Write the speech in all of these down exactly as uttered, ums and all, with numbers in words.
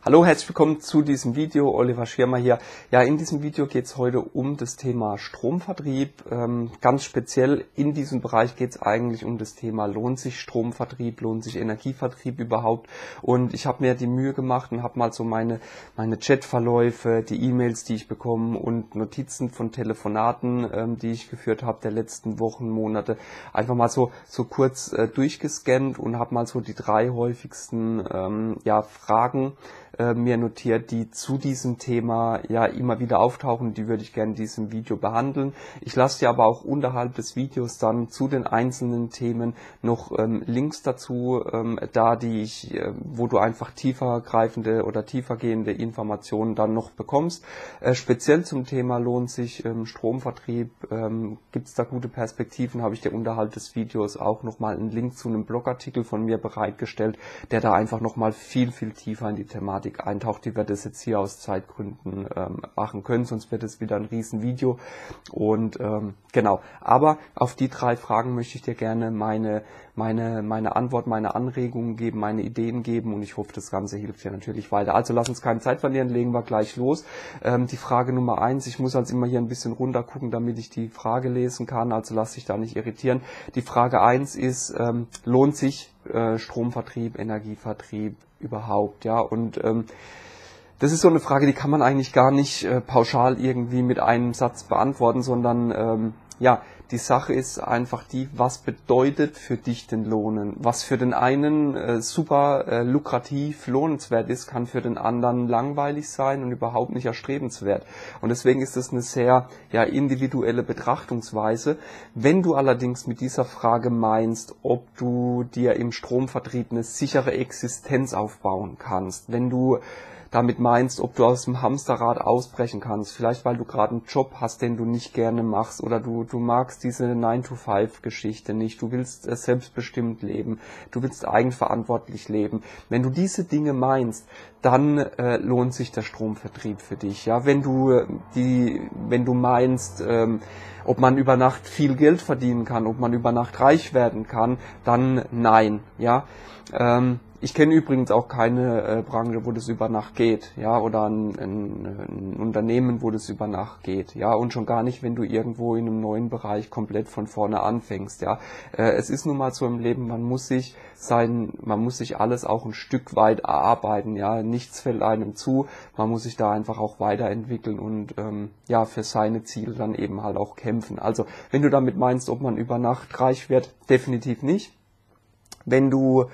Hallo, herzlich willkommen zu diesem Video. Oliver Schirmer hier. Ja, in diesem Video geht es heute um das Thema Stromvertrieb. Ähm, ganz speziell in diesem Bereich geht es eigentlich um das Thema, lohnt sich Stromvertrieb, lohnt sich Energievertrieb überhaupt? Und ich habe mir die Mühe gemacht und habe mal so meine, meine Chatverläufe, die E-Mails, die ich bekomme und Notizen von Telefonaten, ähm, die ich geführt habe der letzten Wochen, Monate, einfach mal so, so kurz äh, durchgescannt und habe mal so die drei häufigsten ähm, ja, Fragen mir notiert, die zu diesem Thema ja immer wieder auftauchen. Die würde ich gerne in diesem Video behandeln. Ich lasse dir aber auch unterhalb des Videos dann zu den einzelnen Themen noch ähm, Links dazu ähm, da, die ich, äh, wo du einfach tiefergreifende oder tiefergehende Informationen dann noch bekommst. Äh, speziell zum Thema lohnt sich ähm, Stromvertrieb, ähm, gibt es da gute Perspektiven, habe ich dir unterhalb des Videos auch nochmal einen Link zu einem Blogartikel von mir bereitgestellt, der da einfach nochmal viel, viel tiefer in die Thematik eintaucht. Die wird es jetzt hier aus Zeitgründen ähm, machen können, sonst wird es wieder ein Riesenvideo. Und ähm, genau, aber auf die drei Fragen möchte ich dir gerne meine, meine, meine Antwort, meine Anregungen geben, meine Ideen geben und ich hoffe, das Ganze hilft dir natürlich weiter. Also lass uns keine Zeit verlieren, legen wir gleich los. Ähm, die Frage Nummer eins, ich muss also immer hier ein bisschen runter gucken, damit ich die Frage lesen kann, also lass dich da nicht irritieren. Die Frage eins ist, ähm, lohnt sich äh, Stromvertrieb, Energievertrieb überhaupt, ja, und ähm, das ist so eine Frage, die kann man eigentlich gar nicht äh, pauschal irgendwie mit einem Satz beantworten, sondern ähm, ja, die Sache ist einfach die, was bedeutet für dich den Lohnen? Was für den einen äh, super äh, lukrativ, lohnenswert ist, kann für den anderen langweilig sein und überhaupt nicht erstrebenswert. Und deswegen ist es eine sehr ja, individuelle Betrachtungsweise. Wenn du allerdings mit dieser Frage meinst, ob du dir im Stromvertrieb eine sichere Existenz aufbauen kannst, wenn du damit meinst, ob du aus dem Hamsterrad ausbrechen kannst, vielleicht weil du gerade einen Job hast, den du nicht gerne machst oder du, du magst diese nine to five Geschichte nicht, du willst äh, selbstbestimmt leben, du willst eigenverantwortlich leben. Wenn du diese Dinge meinst, dann äh, lohnt sich der Stromvertrieb für dich. Ja, wenn du die, wenn du meinst, ähm, ob man über Nacht viel Geld verdienen kann, ob man über Nacht reich werden kann, dann nein. Ja. Ähm, Ich kenne übrigens auch keine äh, Branche, wo das über Nacht geht, ja, oder ein, ein, ein Unternehmen, wo das über Nacht geht, ja, und schon gar nicht, wenn du irgendwo in einem neuen Bereich komplett von vorne anfängst, ja. Äh, es ist nun mal so im Leben, man muss sich sein, man muss sich alles auch ein Stück weit erarbeiten, ja, nichts fällt einem zu, man muss sich da einfach auch weiterentwickeln und ähm, ja, für seine Ziele dann eben halt auch kämpfen. Also, wenn du damit meinst, ob man über Nacht reich wird, definitiv nicht. Wenn du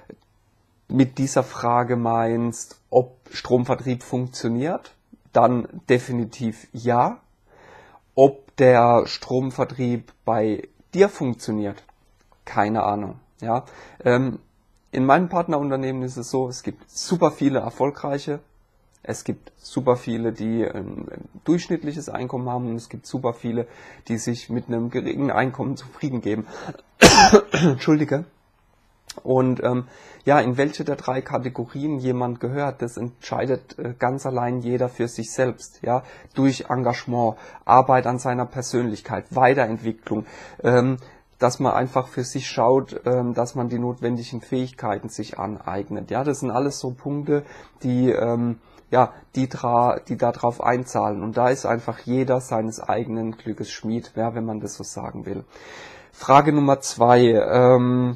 mit dieser Frage meinst, ob Stromvertrieb funktioniert, dann definitiv ja. Ob der Stromvertrieb bei dir funktioniert, keine Ahnung. Ja, ähm, in meinem Partnerunternehmen ist es so, es gibt super viele erfolgreiche, es gibt super viele, die ein, ein durchschnittliches Einkommen haben und es gibt super viele, die sich mit einem geringen Einkommen zufrieden geben. Entschuldige. Und ähm, ja, in welche der drei Kategorien jemand gehört, das entscheidet äh, ganz allein jeder für sich selbst, ja, durch Engagement, Arbeit an seiner Persönlichkeit, Weiterentwicklung, ähm, dass man einfach für sich schaut, ähm, dass man die notwendigen Fähigkeiten sich aneignet. Ja, das sind alles so Punkte, die ähm, ja, die, dra die da drauf einzahlen. Und da ist einfach jeder seines eigenen Glückes Schmied, ja, wenn man das so sagen will. Frage Nummer zwei. Ähm,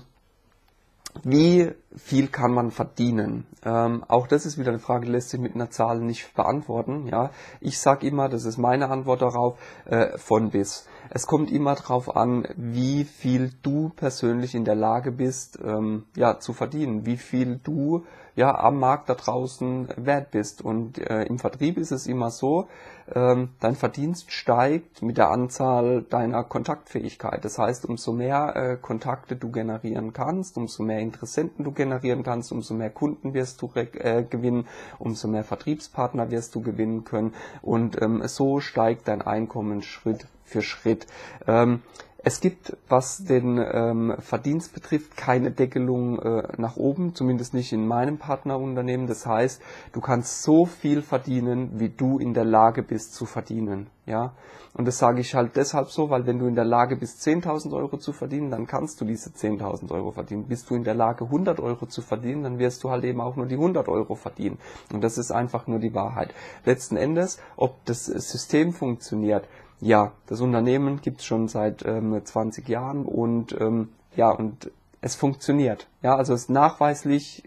Wie viel kann man verdienen? Ähm, auch das ist wieder eine Frage, die lässt sich mit einer Zahl nicht beantworten. Ja, ich sage immer, das ist meine Antwort darauf, äh, von bis. Es kommt immer darauf an, wie viel du persönlich in der Lage bist, ähm, ja, zu verdienen, wie viel du ja am Markt da draußen wert bist. Und äh, im Vertrieb ist es immer so, ähm, dein Verdienst steigt mit der Anzahl deiner Kontaktfähigkeit. Das heißt, umso mehr äh, Kontakte du generieren kannst, umso mehr Interessenten du generieren kannst, umso mehr Kunden wirst du äh, gewinnen, umso mehr Vertriebspartner wirst du gewinnen können und ähm, so steigt dein Einkommen Schritt für Schritt. Ähm, Es gibt, was den ähm, Verdienst betrifft, keine Deckelung äh, nach oben, zumindest nicht in meinem Partnerunternehmen. Das heißt, du kannst so viel verdienen, wie du in der Lage bist zu verdienen. Ja, und das sage ich halt deshalb so, weil wenn du in der Lage bist, zehntausend Euro zu verdienen, dann kannst du diese zehntausend Euro verdienen. Bist du in der Lage, hundert Euro zu verdienen, dann wirst du halt eben auch nur die hundert Euro verdienen. Und das ist einfach nur die Wahrheit. Letzten Endes, ob das System funktioniert, ja, das Unternehmen gibt es schon seit ähm, zwanzig Jahren und ähm, ja, und es funktioniert. Ja, also es ist nachweislich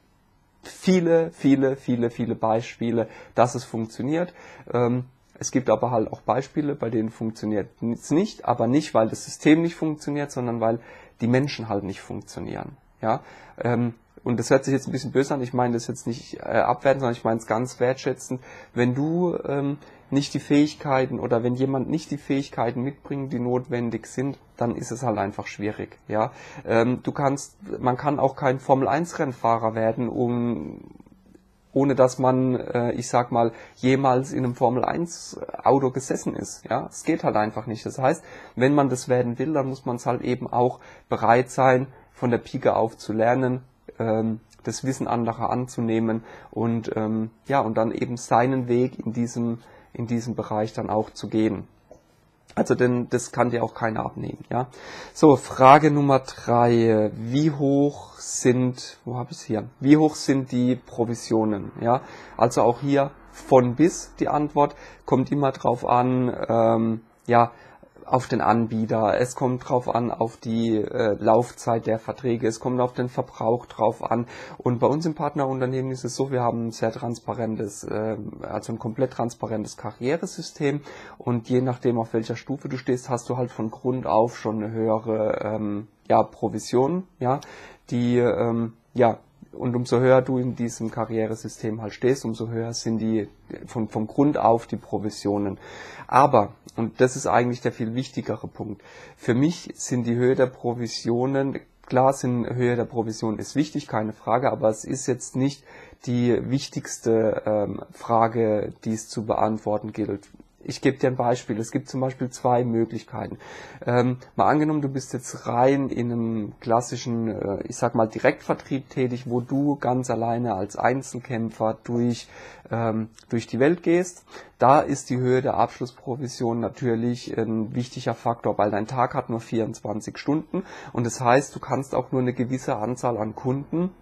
viele, viele, viele, viele Beispiele, dass es funktioniert. Ähm, Es gibt aber halt auch Beispiele, bei denen funktioniert es nicht, aber nicht, weil das System nicht funktioniert, sondern weil die Menschen halt nicht funktionieren. Ja, ähm, und das hört sich jetzt ein bisschen böse an, ich meine das jetzt nicht äh, abwertend, sondern ich meine es ganz wertschätzend. Wenn du ähm, nicht die Fähigkeiten oder wenn jemand nicht die Fähigkeiten mitbringt, die notwendig sind, dann ist es halt einfach schwierig. Ja, ähm, du kannst, man kann auch kein Formel eins Rennfahrer werden, um ohne dass man, äh, ich sag mal, jemals in einem Formel eins Auto gesessen ist. Ja, es geht halt einfach nicht. Das heißt, wenn man das werden will, dann muss man es halt eben auch bereit sein, von der Pike auf zu lernen, ähm, das Wissen anderer anzunehmen und ähm, ja, und dann eben seinen Weg in diesem in diesem Bereich dann auch zu gehen. Also denn das kann dir auch keiner abnehmen. Ja. So, Frage Nummer drei. Wie hoch sind, wo habe ich es hier? Wie hoch sind die Provisionen? Ja. Also auch hier von bis die Antwort kommt immer drauf an, ähm, ja, auf den Anbieter, es kommt drauf an, auf die äh, Laufzeit der Verträge, es kommt auf den Verbrauch drauf an. Und bei uns im Partnerunternehmen ist es so, wir haben ein sehr transparentes, äh, also ein komplett transparentes Karrieresystem und je nachdem, auf welcher Stufe du stehst, hast du halt von Grund auf schon eine höhere ähm, ja, Provision, ja, die ähm, ja und umso höher du in diesem Karrieresystem halt stehst, umso höher sind die vom, vom Grund auf die Provisionen. Aber, und das ist eigentlich der viel wichtigere Punkt, für mich sind die Höhe der Provisionen, klar sind Höhe der Provisionen ist wichtig, keine Frage, aber es ist jetzt nicht die wichtigste ähm, Frage, die es zu beantworten gilt. Ich gebe dir ein Beispiel. Es gibt zum Beispiel zwei Möglichkeiten. Ähm, mal angenommen, du bist jetzt rein in einem klassischen, äh, ich sag mal, Direktvertrieb tätig, wo du ganz alleine als Einzelkämpfer durch, ähm, durch die Welt gehst. Da ist die Höhe der Abschlussprovision natürlich ein wichtiger Faktor, weil dein Tag hat nur vierundzwanzig Stunden und das heißt, du kannst auch nur eine gewisse Anzahl an Kunden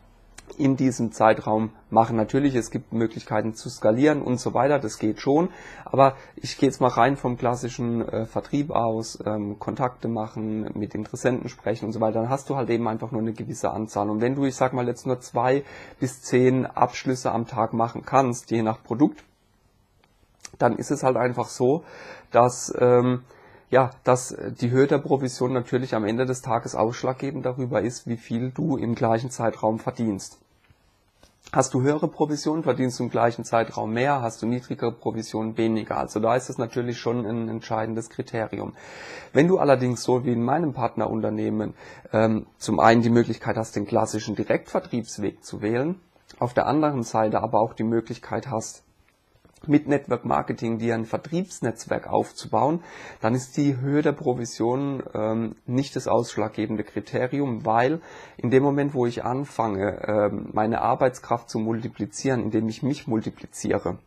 in diesem Zeitraum machen. Natürlich, es gibt Möglichkeiten zu skalieren und so weiter, das geht schon, aber ich gehe jetzt mal rein vom klassischen äh, Vertrieb aus, ähm, Kontakte machen, mit Interessenten sprechen und so weiter, dann hast du halt eben einfach nur eine gewisse Anzahl. Und wenn du, ich sag mal, jetzt nur zwei bis zehn Abschlüsse am Tag machen kannst, je nach Produkt, dann ist es halt einfach so, dass ähm, ja, dass die Höhe der Provision natürlich am Ende des Tages ausschlaggebend darüber ist, wie viel du im gleichen Zeitraum verdienst. Hast du höhere Provisionen, verdienst du im gleichen Zeitraum mehr, hast du niedrigere Provisionen weniger. Also da ist es natürlich schon ein entscheidendes Kriterium. Wenn du allerdings so wie in meinem Partnerunternehmen ähm, zum einen die Möglichkeit hast, den klassischen Direktvertriebsweg zu wählen, auf der anderen Seite aber auch die Möglichkeit hast, mit Network Marketing dir ein Vertriebsnetzwerk aufzubauen, dann ist die Höhe der Provision ähm, nicht das ausschlaggebende Kriterium, weil in dem Moment, wo ich anfange, ähm, meine Arbeitskraft zu multiplizieren, indem ich mich multipliziere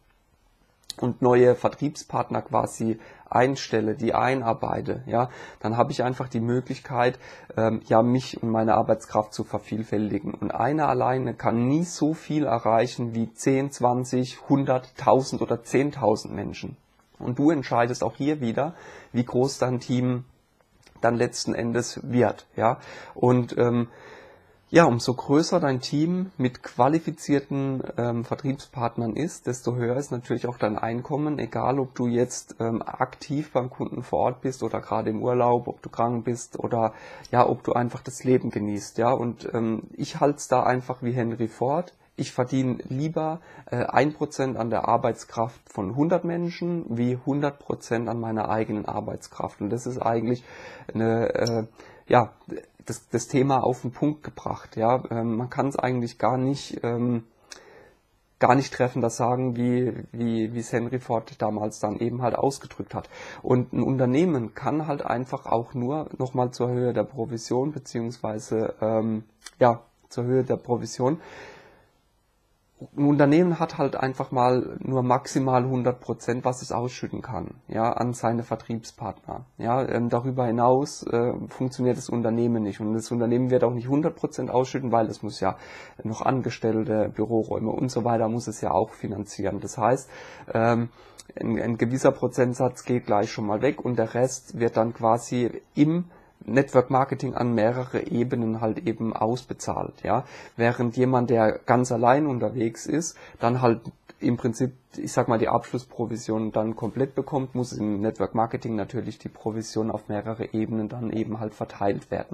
und neue Vertriebspartner quasi einstelle, die einarbeite, ja, dann habe ich einfach die Möglichkeit, ähm, ja, mich und meine Arbeitskraft zu vervielfältigen. Und einer alleine kann nie so viel erreichen wie zehn, zwanzig, hundert, tausend oder zehntausend Menschen. Und du entscheidest auch hier wieder, wie groß dein Team dann letzten Endes wird, ja. Und ähm, ja, umso größer dein Team mit qualifizierten ähm, Vertriebspartnern ist, desto höher ist natürlich auch dein Einkommen, egal ob du jetzt ähm, aktiv beim Kunden vor Ort bist oder gerade im Urlaub, ob du krank bist oder ja, ob du einfach das Leben genießt, ja. Und ähm, ich halte es da einfach wie Henry Ford. Ich verdiene lieber äh, ein Prozent an der Arbeitskraft von hundert Menschen wie hundert Prozent an meiner eigenen Arbeitskraft. Und das ist eigentlich eine, äh, ja, das, das Thema auf den Punkt gebracht. Ja, ähm, man kann es eigentlich gar nicht, ähm, gar nicht treffender sagen, wie, wie, wie es Henry Ford damals dann eben halt ausgedrückt hat. Und ein Unternehmen kann halt einfach auch nur nochmal zur Höhe der Provision, beziehungsweise, ähm, ja, zur Höhe der Provision, ein Unternehmen hat halt einfach mal nur maximal hundert Prozent, was es ausschütten kann, ja, an seine Vertriebspartner. Ja, ähm, darüber hinaus äh, funktioniert das Unternehmen nicht. Und das Unternehmen wird auch nicht hundert Prozent ausschütten, weil es muss ja noch Angestellte, Büroräume und so weiter, muss es ja auch finanzieren. Das heißt, ähm, ein, ein gewisser Prozentsatz geht gleich schon mal weg und der Rest wird dann quasi im Network Marketing an mehrere Ebenen halt eben ausbezahlt, ja. Während jemand, der ganz allein unterwegs ist, dann halt im Prinzip, ich sag mal, die Abschlussprovision dann komplett bekommt, muss im Network Marketing natürlich die Provision auf mehrere Ebenen dann eben halt verteilt werden.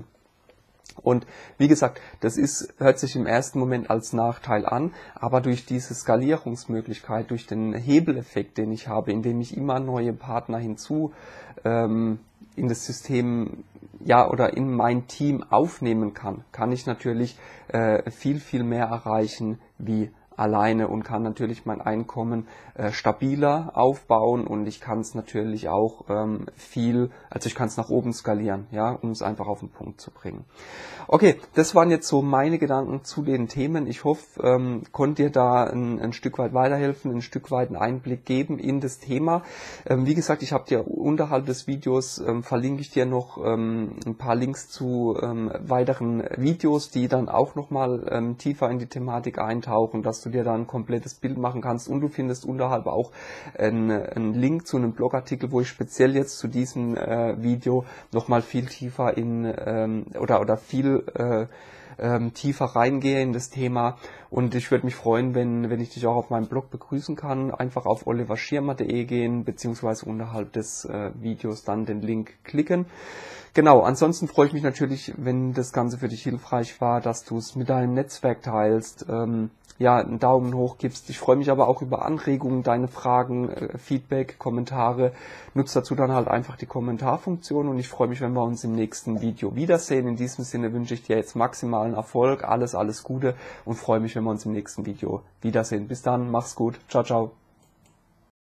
Und wie gesagt, das ist, hört sich im ersten Moment als Nachteil an, aber durch diese Skalierungsmöglichkeit, durch den Hebeleffekt, den ich habe, indem ich immer neue Partner hinzu ähm, in das System, ja, oder in mein Team aufnehmen kann, kann ich natürlich äh, viel, viel mehr erreichen wie alleine und kann natürlich mein Einkommen äh, stabiler aufbauen und ich kann es natürlich auch ähm, viel, also ich kann es nach oben skalieren, ja, um es einfach auf den Punkt zu bringen. Okay, das waren jetzt so meine Gedanken zu den Themen. Ich hoffe, ähm, konnte dir da ein, ein Stück weit weiterhelfen, ein Stück weit einen Einblick geben in das Thema. Ähm, wie gesagt, ich habe dir unterhalb des Videos, ähm, verlinke ich dir noch ähm, ein paar Links zu ähm, weiteren Videos, die dann auch nochmal ähm, tiefer in die Thematik eintauchen, dass du dir da ein komplettes Bild machen kannst und du findest unterhalb auch einen, einen Link zu einem Blogartikel, wo ich speziell jetzt zu diesem äh, Video nochmal viel tiefer in ähm, oder oder viel äh, ähm, tiefer reingehe in das Thema und ich würde mich freuen, wenn wenn ich dich auch auf meinem Blog begrüßen kann. Einfach auf oliver schirmer punkt de gehen beziehungsweise unterhalb des äh, Videos dann den Link klicken. Genau, ansonsten freue ich mich natürlich, wenn das Ganze für dich hilfreich war, dass du es mit deinem Netzwerk teilst, ähm, ja, einen Daumen hoch gibst. Ich freue mich aber auch über Anregungen, deine Fragen, äh, Feedback, Kommentare. Nutz dazu dann halt einfach die Kommentarfunktion und ich freue mich, wenn wir uns im nächsten Video wiedersehen. In diesem Sinne wünsche ich dir jetzt maximalen Erfolg, alles, alles Gute und freue mich, wenn wir uns im nächsten Video wiedersehen. Bis dann, mach's gut, ciao, ciao.